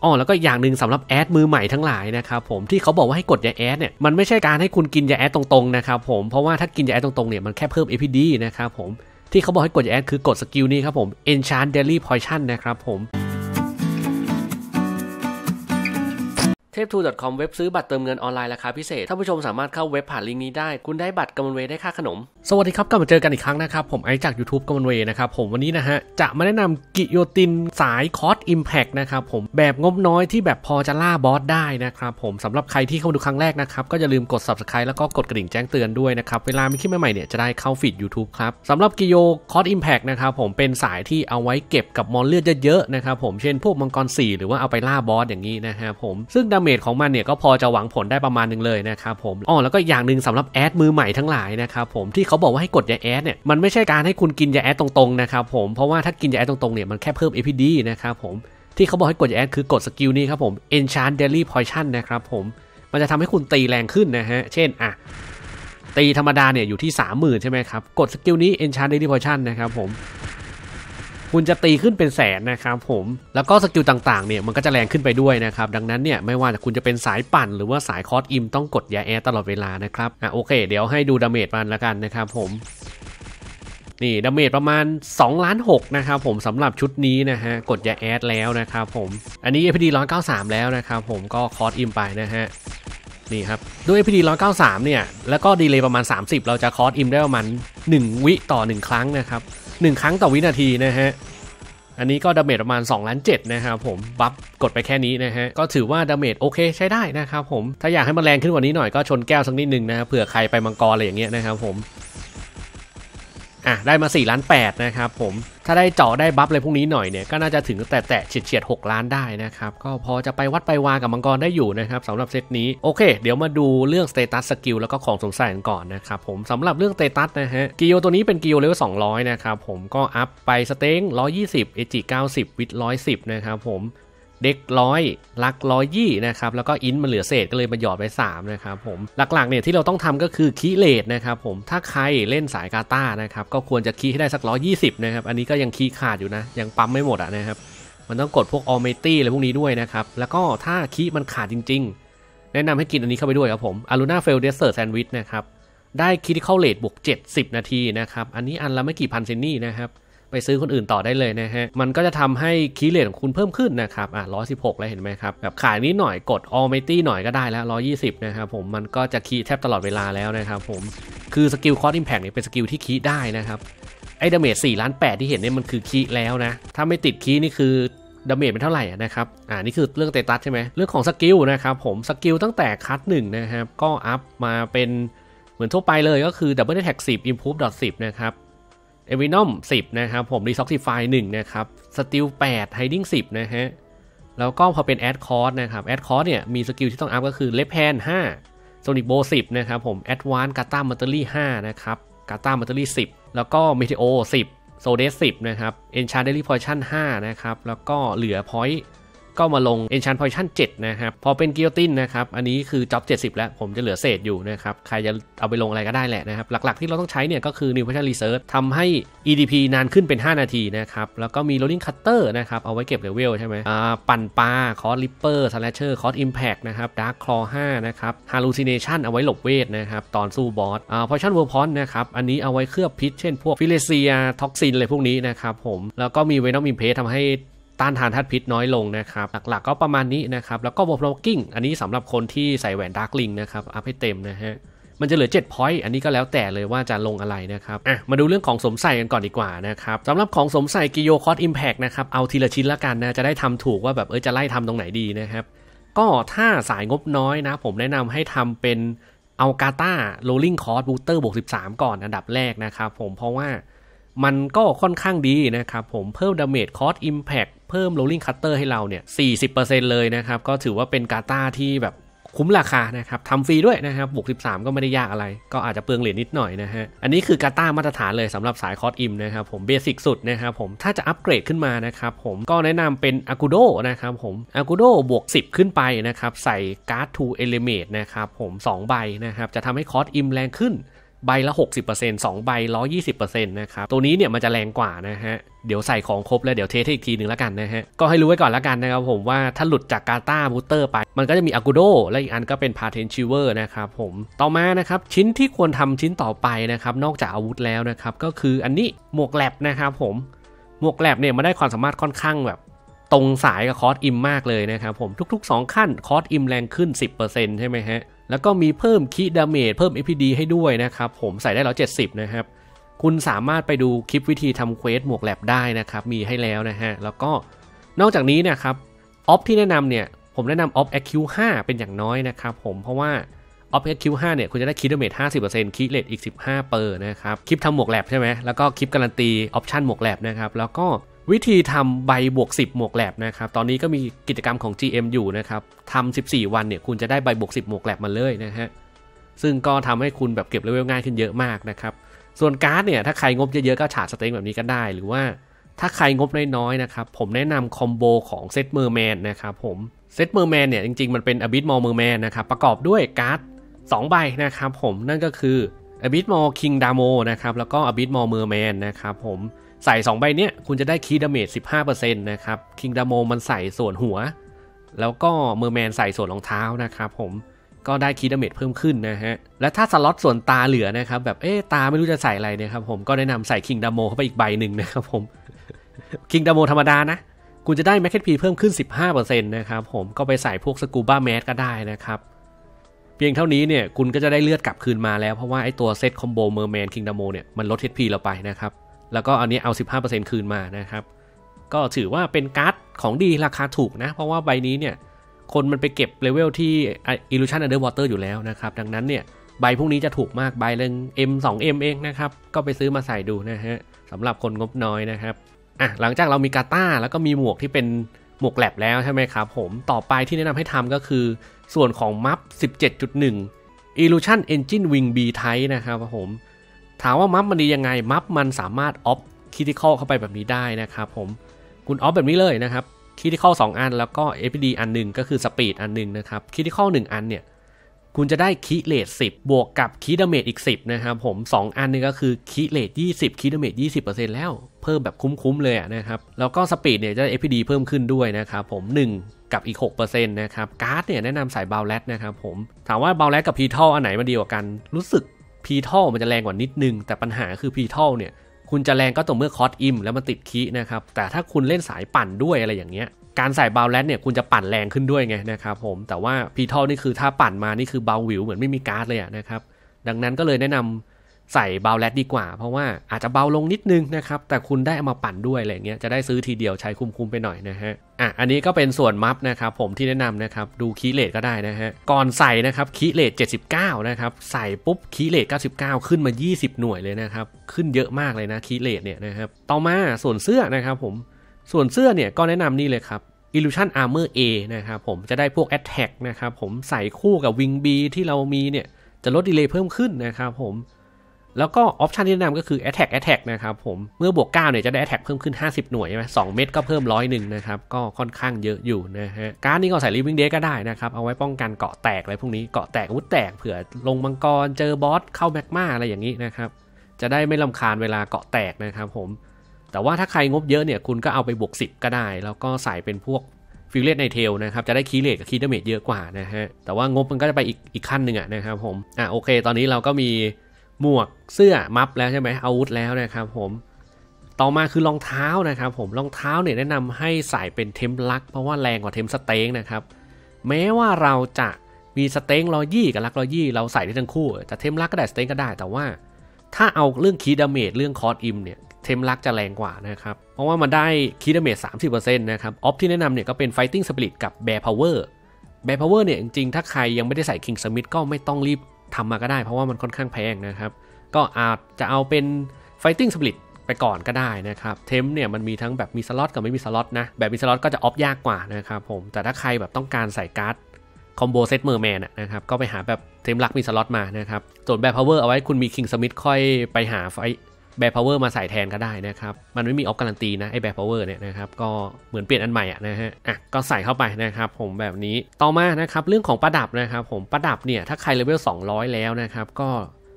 อ๋อแล้วก็อย่างหนึ่งสำหรับแอดมือใหม่ทั้งหลายนะครับผมที่เขาบอกว่าให้กดยาแอดเนี่ยมันไม่ใช่การให้คุณกินยาแอดตรงๆนะครับผมเพราะว่าถ้ากินยาแอดตรงๆเนี่ยมันแค่เพิ่ม APD นะครับผมที่เขาบอกให้กดยาแอดคือกดสกิลนี้ครับผม Enchant Daily Potion นะครับผมเทพทู .com เว็บซื้อบัตรเติมเงินออนไลน์ราคาพิเศษท่านผู้ชมสามารถเข้าเว็บผ่านลิงก์นี้ได้คุณได้บัตรกำมะเวได้ค่าขนมสวัสดีครับกลับมาเจอกันอีกครั้งนะครับผมไอจาก YouTube กำมะเวนะครับผมวันนี้นะฮะจะมาแนะนำกิโยตินสายคอร์ส Impact นะครับผมแบบงบน้อยที่แบบพอจะล่าบอสได้นะครับผมสำหรับใครที่เข้ามาดูครั้งแรกนะครับก็อย่าลืมกด Subscribe แล้วก็กดกระดิ่งแจ้งเตือนด้วยนะครับเวลามีคลิปใหม่ๆเนี่ยจะได้เข้าฟีด YouTube ครับสำหรับกิโยคอร์ส Impact นะครับผมเป็นสายที่เอาไว้เก็บกับมอนเลือดเยอะๆนะครับผมเช่นพวกมังกร4หรือว่าเอาไปล่าบอสอย่างนี้นะครับผมซึ่งดาเมจของมันเนี่ยก็พอจะหวังผลได้ประมาณนึงเลยนะครับผมอ๋อแล้วก็อย่างหนึ่งสำหรับแอดมือใหม่ทั้งหลายนะครับผมที่เขาบอกว่าให้กดยาแอดเนี่ยมันไม่ใช่การให้คุณกินยาแอดตรงๆนะครับผมเพราะว่าถ้ากินยาแอดตรงๆเนี่ยมันแค่เพิ่ม APD นะครับผมที่เขาบอกให้กดยาแอดคือกดสกิลนี้ครับผม Enchant Daily Potion นะครับผมมันจะทำให้คุณตีแรงขึ้นนะฮะเช่นตีธรรมดาเนี่ยอยู่ที่ 30,000 ใช่ไหมครับกดสกิลนี้ Enchant Daily Potion นะครับผมคุณจะตีขึ้นเป็นแสนนะครับผมแล้วก็สกิลต่างๆเนี่ยมันก็จะแรงขึ้นไปด้วยนะครับดังนั้นเนี่ยไม่ว่าคุณจะเป็นสายปั่นหรือว่าสายคอร์สอิมต้องกดยาแอดตลอดเวลานะครับโอเคเดี๋ยวให้ดูดาเมจมันละกันนะครับผมนี่ดาเมจประมาณ2.6 ล้านนะครับผมสำหรับชุดนี้นะฮะกดยาแอดแล้วนะครับผมอันนี้ APD 193แล้วนะครับผมก็คอร์สอิมไปนะฮะนี่ครับด้วย APD 193เนี่ยแล้วก็ดีเลย์ประมาณ30เราจะคอร์สอิมได้ประมาณ1วิต่อ1ครั้งนะครับ1ครั้งต่อวินาทีนะฮะอันนี้ก็ดาเมจประมาณ2.7 ล้านนะครับผมบัฟกดไปแค่นี้นะฮะก็ถือว่าดาเมจโอเคใช้ได้นะครับผมถ้าอยากให้มันแรงขึ้นกว่านี้หน่อยก็ชนแก้วสักนิดนึงนะเผื่อใครไปมังกรอะไรอย่างเงี้ยนะครับผมได้มา4.8 ล้านนะครับผมถ้าได้เจาะได้บัฟอะไรพวกนี้หน่อยเนี่ยก็น่าจะถึงแต่เฉียด6 ล้านได้นะครับก็พอจะไปวัดไปวากับมังกรได้อยู่นะครับสำหรับเซตนี้โอเคเดี๋ยวมาดูเรื่องสเตตัสสกิลแล้วก็ของสงสัยกันก่อนนะครับผมสำหรับเรื่องสเตตัสนะฮะกิโยตัวนี้เป็นกิโยเลเวล200นะครับผมก็อัพไปสเต็ง120 AG 90วิด110นะครับผมเด็ก100ลัก120นะครับแล้วก็อินมันเหลือเศษก็เลยมาหยอดไป3นะครับผมหลักๆเนี่ยที่เราต้องทำก็คือคีเลทนะครับผมถ้าใครเล่นสายกาตานะครับก็ควรจะคีให้ได้สัก120นะครับอันนี้ก็ยังคีขาดอยู่นะยังปั๊มไม่หมดนะครับมันต้องกดพวกออเมตี้อะไรพวกนี้ด้วยนะครับแล้วก็ถ้าคีมันขาดจริงๆแนะนำให้กินอันนี้เข้าไปด้วยครับผมอารูน่าเฟลเดสเซอร์แซนด์วิชนะครับได้คริติคอลเรทบวก70 นาทีนะครับอันนี้อันละไม่กี่พันเซนนี่นะครับไปซื้อคนอื่นต่อได้เลยนะฮะมันก็จะทำให้คีย์เรทของคุณเพิ่มขึ้นนะครับ116แล้วเห็นไหมครับแบบขายนิดหน่อยกดออลเมตี้หน่อยก็ได้แล้ว120นะครับผมมันก็จะคีย์แทบตลอดเวลาแล้วนะครับผมคือสกิลคอร์สอิมแพคเนี่ยเป็นสกิลที่คีย์ได้นะครับไอ้ดาเมจ4.8 ล้านที่เห็นเนี่ยมันคือคีย์แล้วนะถ้าไม่ติดคีย์นี่คือดาเมจเป็นเท่าไหร่นะครับนี่คือเรื่องสเตตัสใช่ไหมเรื่องของสกิลนะครับผมสกิลตั้งแต่คัท1นะครับก็อัพมาเป็นเหมือนทั่วไปเลยก็คือ Double Attack 10 Improve 10นะครับเอวินอม10นะครับผม Detoxify 1นะครับสติล8 Hiding 10นะฮะแล้วก็พอเป็นแอดคอร์สนะครับแอดคอร์สเนี่ยมีสกิลที่ต้องอัพก็คือ Left Hand 5 Sonic Bow 10นะครับผม Advanced Gata Matery 5นะครับ Gata Matery 10แล้วก็ Meteor 10 Sodes 10นะครับ Enchant Daily Potion 5นะครับแล้วก็เหลือ Point ก็มาลง Enchant Potion 7นะครับพอเป็นกิโยตินนะครับอันนี้คือจ็อบ70แล้วผมจะเหลือเศษอยู่นะครับใครจะเอาไปลงอะไรก็ได้แหละนะครับหลักๆที่เราต้องใช้เนี่ยก็คือ New Potion Research ทำให้ EDP นานขึ้นเป็น5 นาทีนะครับแล้วก็มี Rolling Cutter นะครับเอาไว้เก็บเลเวลใช่ไหมปั่นปลา Cross Ripper Slasher Cross Impact นะครับ Dark Claw 5นะครับ Hallucination เอาไว้หลบเวทนะครับตอนสู้บอสPotion Weapon นะครับอันนี้เอาไว้เคลือบพิษเช่นพวก Philesia Toxin อะไรพวกนี้นะครับผมแล้วก็มี Venom Impact ทำให้ต้านทานธาตุพิษน้อยลงนะครับหลักๆก็ประมาณนี้นะครับแล้วก็วอลบล็อกกิ้งอันนี้สำหรับคนที่ใส่แหวนดาร์กลิงนะครับอัพให้เต็มนะฮะมันจะเหลือ7 พอยต์อันนี้ก็แล้วแต่เลยว่าจะลงอะไรนะครับมาดูเรื่องของสวมใส่กันก่อนดีกว่านะครับสำหรับของสวมใส่กิโยคอร์สอิมแพคนะครับเอาทีละชิ้นละกันนะจะได้ทำถูกว่าแบบจะไล่ทำตรงไหนดีนะครับก็ถ้าสายงบน้อยนะผมแนะนำให้ทำเป็นเอากาตาโรลลิ่งคอร์สบูสเตอร์บวก13ก่อนอันดับแรกนะครับผมเพราะว่ามันก็ค่อนข้างดีนะครับผมเพิ่มดาเมจคอร์สอิมแพคเพิ่ม Rolling Cutter ให้เราเนี่ย 40% เลยนะครับก็ถือว่าเป็นกาตาที่แบบคุ้มราคานะครับทำฟรีด้วยนะครับบวก13ก็ไม่ได้ยากอะไรก็อาจจะเปลืองเหรียญนิดหน่อยนะฮะอันนี้คือกาตามาตรฐานเลยสำหรับสายคอร์สอิมนะครับผมเบสิกสุดนะครับผมถ้าจะอัปเกรดขึ้นมานะครับผมก็แนะนำเป็นอากูโดนะครับผมอากูโดบวก10ขึ้นไปนะครับใส่การ์ด2 Element นะครับผม2 ใบนะครับจะทำให้คอร์สอิมแรงขึ้นใบละ 60% 2 ใบ 120% นะครับตัวนี้เนี่ยมันจะแรงกว่านะฮะเดี๋ยวใส่ของครบแล้วเดี๋ยวเทสให้อีกทีนึงแล้วกันนะฮะก็ให้รู้ไว้ก่อนแล้วกันนะครับผมว่าถ้าหลุดจากกาตาบูเตอร์ไปมันก็จะมีอากูโดและอีกอันก็เป็นพาเทนชิเวอร์นะครับผมต่อมานะครับชิ้นที่ควรทำชิ้นต่อไปนะครับนอกจากอาวุธแล้วนะครับก็คืออันนี้หมวกแลบนะครับผมหมวกแลบเนี่ยมันได้ความสามารถค่อนข้างแบบตรงสายกับคอร์สอิมมากเลยนะครับผมทุกๆ2ขั้นคอร์สอิมแรงขึ้น 10% ใช่ไหมฮะแล้วก็มีเพิ่มคีดาเมจเพิ่ม APD ให้ด้วยนะครับผมใส่ได้170นะครับคุณสามารถไปดูคลิปวิธีทำเควสหมวกแลบได้นะครับมีให้แล้วนะฮะแล้วก็นอกจากนี้นะครับออฟที่แนะนำเนี่ยผมแนะนำออฟ AQ5 เป็นอย่างน้อยนะครับผมเพราะว่าออฟ AQ5 เนี่ยคุณจะได้คีดาเมจ 50% คีเรทอีก15%นะครับคลิปทำหมวกแลบใช่ไหมแล้วก็คลิปการันตีออปชั่นหมวกแลบนะครับแล้วก็วิธีทำใบบวก10หมวกแลบนะครับตอนนี้ก็มีกิจกรรมของ GM อยู่นะครับทำ14วันเนี่ยคุณจะได้ใบบวก10หมวกแลบมาเลยนะฮะซึ่งก็ทำให้คุณแบบเก็บเลเวลง่ายขึ้นเยอะมากนะครับส่วนการ์ดเนี่ยถ้าใครงบเยอะๆก็ฉาดสเต็งแบบนี้ก็ได้หรือว่าถ้าใครงบน้อยๆนะครับผมแนะนำคอมโบของเซตเมอร์แมนนะครับผมเซตเมอร์แมนเนี่ยจริงๆมันเป็นอบิสมอลเมอร์แมนนะครับประกอบด้วยการ์ด2ใบนะครับผมนั่นก็คืออบิสมอลคิงดาโมนะครับแล้วก็อบิสมอลเมอร์แมนนะครับผมใส่2ใบเนี้ยคุณจะได้คีดาเมจ 15% นะครับคิงดาโมมันใส่ส่วนหัวแล้วก็เมอร์แมนใส่ส่วนรองเท้านะครับผมก็ได้คีดาเมจเพิ่มขึ้นนะฮะและถ้าสล็อตส่วนตาเหลือนะครับแบบตาไม่รู้จะใส่อะไรเนี่ยครับผมก็แนะนำใส่คิงดาโมเข้าไปอีกใบหนึ่งนะครับผมคิงดาโมธรรมดานะคุณจะได้แมคเก็ตพีเพิ่มขึ้น 15% นะครับผมก็ไปใส่พวกสกูบ้าแมสก็ได้นะครับเพียงเท่านี้เนี่ยคุณก็จะได้เลือดกลับคืนมาแล้วเพราะว่าไอตัวเซตคอมโบเมอร์แมนคิงดาโมเนี่ยมันลด HP เราไปนะครับแล้วก็อันนี้เอา 15% คืนมานะครับก็ถือว่าเป็นการ์ดของดีราคาถูกนะเพราะว่าใบนี้เนี่ยคนมันไปเก็บเลเวลที่ Illusion Underwater อยู่แล้วนะครับดังนั้นเนี่ยใบพวกนี้จะถูกมากใบเรื่อง M2M เองนะครับก็ไปซื้อมาใส่ดูนะฮะสำหรับคนงบน้อยนะครับหลังจากเรามีกาตาแล้วก็มีหมวกที่เป็นหมวกแลบแล้วใช่ไหมครับผมต่อไปที่แนะนำให้ทำก็คือส่วนของมัฟ 17.1 Illusion Engine Wing B Type นะครับผมถามว่ามัฟมันดียังไงมัฟมันสามารถออฟคริติคอลเข้าไปแบบนี้ได้นะครับผมคุณออฟแบบนี้เลยนะครับคริติคอล2อันแล้วก็ APD อันนึงก็คือสปีดอันนึงนะครับคริติคอล1อันเนี่ยคุณจะได้คีเรท10บวกกับคีดาเมจอีก10นะครับผม2อันนี้ก็คือคีเรท20คีดาเมจ 20% แล้วเพิ่มแบบคุ้มๆเลยนะครับแล้วก็สปีดเนี่ยจะได้ APD เพิ่มขึ้นด้วยนะครับผม1กับอีก 6% นะครับการ์ดเนี่ยแนะนำใส่บาลแรดนะครับผมถามว่าบาลแรดกับพีทัลอันไหนมันดีกว่ากันรู้สึกพีทัลมันจะแรงกว่านิดนึงแต่ปัญหาคือพีทัลเนี่ยคุณจะแรงก็ต่อเมื่อคอร์สอิมแล้วมันติดคีนะครับแต่ถ้าคุณเล่นสายปั่นด้วยอะไรอย่างเงี้ยการใส่บาลแรดเนี่ยคุณจะปั่นแรงขึ้นด้วยไงนะครับผมแต่ว่าพีทัลนี่คือถ้าปั่นมานี่คือเบาหวิวเหมือนไม่มีการ์ดเลยนะครับดังนั้นก็เลยแนะนำใส่บาลแรดดีกว่าเพราะว่าอาจจะเบาลงนิดนึงนะครับแต่คุณได้เอามาปั่นด้วยอะไรเงี้ยจะได้ซื้อทีเดียวใช้คุ้มๆไปหน่อยนะฮะอันนี้ก็เป็นส่วนมัฟนะครับผมที่แนะนำนะครับดูคีเรทก็ได้นะฮะก่อนใส่นะครับคีเรท79นะครับใส่ปุ๊บคีเรท99ขึ้นมา20หน่วยเลยนะครับขึ้นเยอะมากเลยนะคีเรทเนี่ยนะครับต่อมาส่วนเสื้อนะครับผมส่วนเสื้อเนี่ยก็แนะนำนี่เลยครับ Illusion Armor A นะครับผมจะได้พวก Attack นะครับผมใส่คู่กับ Wing B ที่เรามีเนี่ยจะลดดีเลย์เพิ่มขึ้นนะครับผมแล้วก็ออปชันที่แนะนำก็คือ Attack นะครับผมเมื่อบวก9เนี่ยจะได้ Attack เพิ่มขึ้น50หน่วยใช่ไหม2เม็ดก็เพิ่ม100นะครับก็ค่อนข้างเยอะอยู่นะฮะการ์ดนี้ก็ใส่ Living Death ก็ได้นะครับเอาไว้ป้องกันเกาะแตกอะไรพวกนี้เกาะแตกอาวุธแตกเผื่อลงมังกรเจอบอสเข้าแมกมาอะไรอย่างนี้นะครับจะได้ไม่รำคาญเวลาเกาะแตกนะครับผมแต่ว่าถ้าใครงบเยอะเนี่ยคุณก็เอาไปบวก10ก็ได้แล้วก็ใส่เป็นพวกฟิลเลตในเทลนะครับจะได้คีเรทกับคีดาเมจเยอะกว่านะฮะแต่ว่างบมันก็จะไปอีกขั้นหนึ่งนะครับผมโอเคตอนนี้เราก็มีหมวกเสื้อมัฟแล้วใช่ไหมอาวุธแล้วนะครับผมต่อมาคือรองเท้านะครับผมรองเท้าเนี่ยแนะนำให้ใส่เป็นเทมลักเพราะว่าแรงกว่าเทมสเต็งนะครับแม้ว่าเราจะมีสเต็ง120กับลัก120เราใส่ได้ทั้งคู่แต่เทมลักก็ได้สเต็งก็ได้แต่ว่าถ้าเอาเรื่องคีดาเมจเรื่องคอร์สอิมเนี่ยเทมลักจะแรงกว่านะครับเพราะว่ามันได้คีดาเมจ 30% นะครับออฟที่แนะนำเนี่ยก็เป็น Fighting Spirit กับ Bear Power Bear Power เนี่ยจริงๆถ้าใครยังไม่ได้ใส่ King Smith ก็ไม่ต้องรีบทำมาก็ได้เพราะว่ามันค่อนข้างแพงนะครับก็อาจจะเอาเป็น Fighting Spirit ไปก่อนก็ได้นะครับเทมเนี่ยมันมีทั้งแบบมีสล็อตกับไม่มีสล็อตนะแบบมีสล็อตก็จะออฟยากกว่านะครับผมแต่ถ้าใครแบบต้องการใส่การ์ดคอมโบเซตเมอร์แมนนะครับก็ไปหาแบบเทมลักมีสล็อตมานะครับส่วน Bear Power เอาไว้คุณมี King Smith ค่อยไปหาแบร์พาวเวอร์มาใส่แทนก็ได้นะครับมันไม่มีออฟการันตีนะไอ้แบร์พาวเวอร์เนี่ยนะครับก็เหมือนเปลี่ยนอันใหม่นะฮะก็ใส่เข้าไปนะครับผมแบบนี้ต่อมานะครับเรื่องของประดับนะครับผมประดับเนี่ยถ้าใครเลเวล200แล้วนะครับก็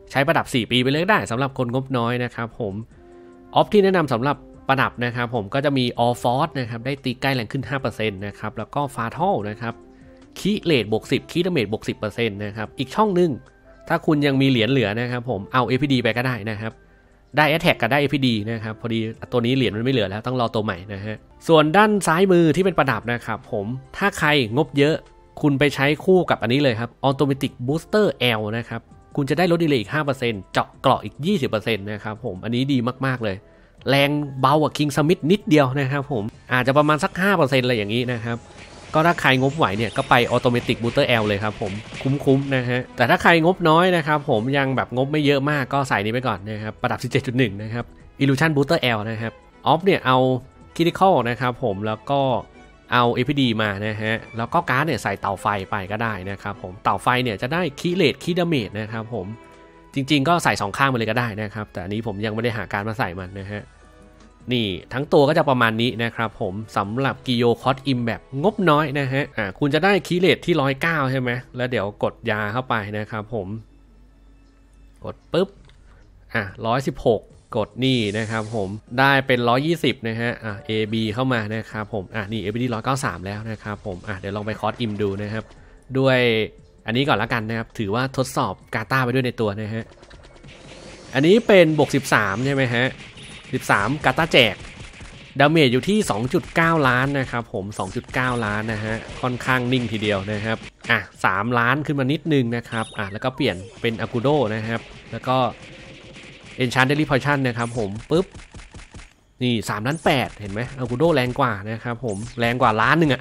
ใช้ประดับ4ปีไปเลยได้สำหรับคนงบน้อยนะครับผมออฟที่แนะนำสำหรับประดับนะครับผมก็จะมี All Force นะครับได้ตีใกล้แรงขึ้น 5% นะครับแล้วก็ Fatal นะครับคีเลทบวก10คีดาเมจบวก 10% นะครับอีกช่องนึงถ้าคุณยังมีเหรียญเหลือนะครับผมเอา APD ไปก็ได้นะครับได้ Attack กับได้ APD นะครับพอดีตัวนี้เหรียญมันไม่เหลือแล้วต้องรอตัวใหม่นะฮะส่วนด้านซ้ายมือที่เป็นประดับนะครับผมถ้าใครงบเยอะคุณไปใช้คู่กับอันนี้เลยครับ Automatic Booster L นะครับคุณจะได้ลดดีเลย์อีก 5% เจาะเกราะอีก 20% นะครับผมอันนี้ดีมากๆเลยแรงเบากว่า King Smith นิดเดียวนะครับผมอาจจะประมาณสัก 5% อะไรอย่างนี้นะครับก็ถ้าใครงบไหวเนี่ยก็ไป Automatic Booster L เลยครับผมคุ้มๆนะฮะแต่ถ้าใครงบน้อยนะครับผมยังแบบงบไม่เยอะมากก็ใส่นี้ไปก่อนนะครับประดับ 17.1 นะครับ Illusion Booster L นะครับออฟเนี่ยเอา Critical นะครับผมแล้วก็เอา APD มานะฮะแล้วก็การ์ดเนี่ยใส่เต่าไฟไปก็ได้นะครับผมเต่าไฟเนี่ยจะได้คีเลทคีดาเมจนะครับผมจริงๆก็ใส่2ข้างมาเลยก็ได้นะครับแต่อันนี้ผมยังไม่ได้หาการมาใส่มันนะฮะนี่ทั้งตัวก็จะประมาณนี้นะครับผมสำหรับกิโยคอสอิมแบบงบน้อยนะฮะคุณจะได้คีเลทที่109ใช่ไหมแล้วเดี๋ยวกดยาเข้าไปนะครับผมกดปุ๊บ116กดนี่นะครับผมได้เป็น120นะฮะAB เข้ามานะครับผมนี่ ABD 193แล้วนะครับผมเดี๋ยวลองไปคอสอิมดูนะครับด้วยอันนี้ก่อนละกันนะครับถือว่าทดสอบกาตาไปด้วยในตัวนะฮะอันนี้เป็นบวก13ใช่ไหมฮะ13กาตาแจกดาเมจอยู่ที่ 2.9 ล้านนะครับผม 2.9 ล้านนะฮะค่อนข้างนิ่งทีเดียวนะครับ3 ล้านขึ้นมานิดนึงนะครับแล้วก็เปลี่ยนเป็นอากูโดนะครับแล้วก็Enchant Daily Potion นะครับผมปุ๊บนี่3 ล้าน 8เห็นไหมอากูโดแรงกว่านะครับผมแรงกว่าล้านหนึ่ง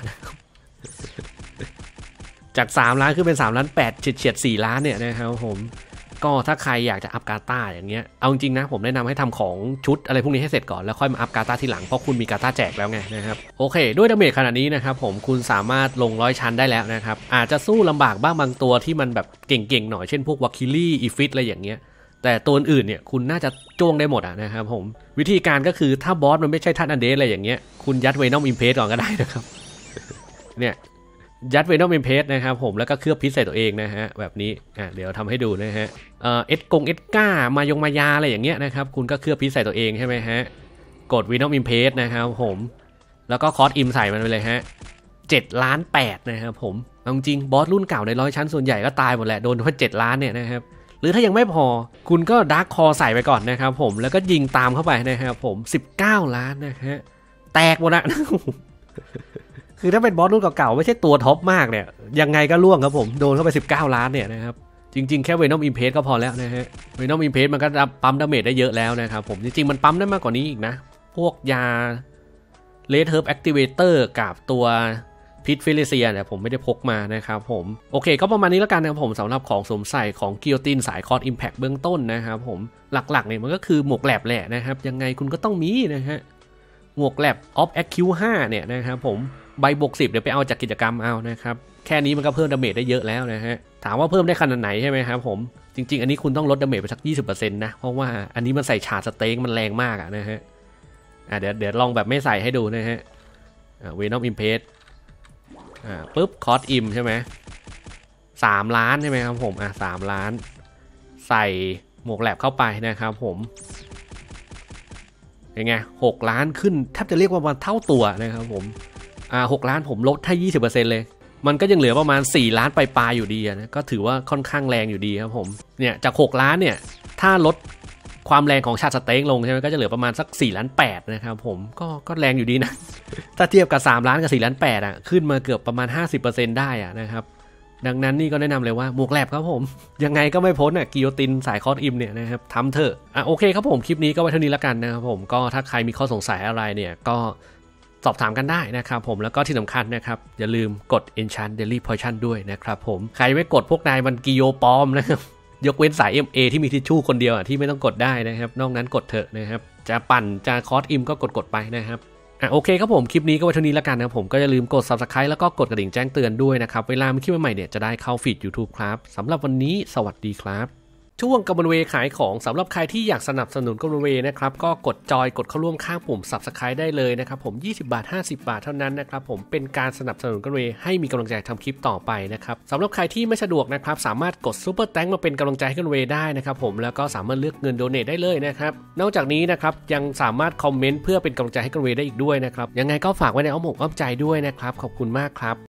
จาก3 ล้านขึ้นเป็น3 ล้าน 8เฉียด4 ล้านเนี่ยนะครับผมก็ถ้าใครอยากจะอัพกาตาอย่างเงี้ยเอาจริงนะผมแนะนำให้ทำของชุดอะไรพวกนี้ให้เสร็จก่อนแล้วค่อยมาอัพกาตาทีหลังเพราะคุณมีกาตาแจกแล้วไงนะครับโอเคด้วยดาเมจขนาดนี้นะครับผมคุณสามารถลง100 ชั้นได้แล้วนะครับอาจจะสู้ลำบากบ้างบางตัวที่มันแบบเก่งๆหน่อยเช่นพวกวาคิลี่อีฟิตอะไรอย่างเงี้ยแต่ตัวอื่นเนี่ยคุณน่าจะจ้วงได้หมดนะครับผมวิธีการก็คือถ้าบอสมันไม่ใช่ท่านอันเดสอะไรอย่างเงี้ยคุณยัดเวนอมอิมเพสก่อนก็ได้นะครับเนี่ยยัดเวนอมอิมเพสนะครับผมแล้วก็เคลือบพิษใส่ตัวเองนะฮะแบบนี้เดี๋ยวทำให้ดูนะฮะเอสก้ามายาอะไรอย่างเงี้ยนะครับคุณก็เคลือบพิษใส่ตัวเองใช่ไหมฮะกดเวนอมอิมเพสนะครับผมแล้วก็คอสอิมใส่มันไปเลยฮะ7 ล้าน 8นะครับผมจริงบอสรุ่นเก่าใน100 ชั้นส่วนใหญ่ก็ตายหมดแหละโดนเพราะ7 ล้านเนี่ยนะครับหรือถ้ายังไม่พอคุณก็ดาร์คคอใส่ไปก่อนนะครับผมแล้วก็ยิงตามเข้าไปนะครับผม19 ล้านนะฮะแตกหมดละ คือถ้าเป็นบอสรุ่นเก่าๆไม่ใช่ตัวท็อปมากเนี่ยยังไงก็ล่วงครับผมโดนเข้าไป19 ล้านเนี่ยนะครับจริงๆแค่เวนอมอิมเพสก็พอแล้วนะฮะเวนอมอิมเพสมันก็ปั๊มดาเมจได้เยอะแล้วนะครับผมจริงๆมันปั๊มได้มากกว่านี้อีกนะพวกยาเลดเฮิร์บแอคทิเวเตอร์กับตัวพิษฟิลิเซียเนี่ยผมไม่ได้พกมานะครับผมโอเคก็ประมาณนี้แล้วกันนะครับผมสำหรับของสวมใส่ของกิโยตินสายคอร์สอิมแพคเบื้องต้นนะครับผมหลักๆเนี่ยมันก็คือหมวกแลบแหละนะครับยังไงคุณก็ต้องมีนะฮะหมวกแลบออฟแอคคิว5เนี่ยนะครับผมใบบวก10เดี๋ยวไปเอาจากกิจกรรมเอานะครับแค่นี้มันก็เพิ่มดาเมจได้เยอะแล้วนะฮะถามว่าเพิ่มได้ขนาดไหนใช่ไหมครับผมจริงๆอันนี้คุณต้องลดดาเมจไปสัก 20% นะเพราะว่าอันนี้มันใส่ฉาดสเต็กมันแรงมากนะฮะเดี๋ยวลองแบบไม่ใส่ให้ดูนะฮะเวนอมอิมเพสปุ๊บคอสอิมใช่ไหม3 ล้านใช่ไหมครับผม3 ล้านใส่หมวกแลบเข้าไปนะครับผมยังไง6 ล้านขึ้นแทบจะเรียกว่ามันเท่าตัวนะครับผม6 ล้านผมลดให้ 20% เลยมันก็ยังเหลือประมาณ4 ล้านปลายๆอยู่ดีนะก็ถือว่าค่อนข้างแรงอยู่ดีครับผมเนี่ยจาก6 ล้านเนี่ยถ้าลดความแรงของชาติสเต็กลงใช่ไหมก็จะเหลือประมาณสัก4 ล้าน 8นะครับผมก็แรงอยู่ดีนะ ถ้าเทียบกับ3 ล้านกับ4 ล้าน 8ขึ้นมาเกือบประมาณ 50% ได้นะครับดังนั้นนี่ก็แนะนำเลยว่าหมวกแลบครับผมยังไงก็ไม่พ้นกิโยตินสายคอสอิมเนี่ยนะครับทำเถอะโอเคครับผมคลิปนี้ก็ไว้เท่านี้แล้วกันนะครับผมก็ถ้าใครมีข้อสงสัยอะไรเนี่ยก็สอบถามกันได้นะครับผมแล้วก็ที่สำคัญนะครับอย่าลืมกด Enchant Daily Potion ด้วยนะครับผมใครไม่กดพวกนายมันกิโยปลอมนะครับยกเว้นสาย MA ที่มีทิชชู่คนเดียวที่ไม่ต้องกดได้นะครับนอกนั้นกดเถอะนะครับจะปั่นจะคอสอิมก็กดไปนะครับโอเคครับผมคลิปนี้ก็ไว้เท่านี้แล้วกันนะครับผมก็อย่าลืมกด Subscribe แล้วก็กดกระดิ่งแจ้งเตือนด้วยนะครับเวลามีคลิปใหม่ๆเนี่ยจะได้เข้าฟีด YouTube ครับสำหรับวันนี้สวัสดีครับช่วงกำมะเวขายของสำหรับใครที่อยากสนับสนุนกำมะเวนะครับก็กดจอยกดเข้าร่วมข้างปุ่ม Subscribe ได้เลยนะครับผม20 บาท50 บาทเท่านั้นนะครับผมเป็นการสนับสนุนกำมะเวให้มีกำลังใจทำคลิปต่อไปนะครับสำหรับใครที่ไม่สะดวกนะครับสามารถกดซุปเปอร์แตงมาเป็นกำลังใจให้กำมะเวได้นะครับผมแล้วก็สามารถเลือกเงินโดเนทได้เลยนะครับนอกจากนี้นะครับยังสามารถคอมเมนต์เพื่อเป็นกำลังใจให้กำมะเวได้อีกด้วยนะครับยังไงก็ฝากไว้ในอ้อมอกอ้อมใจด้วยนะครับขอบคุณมากครับ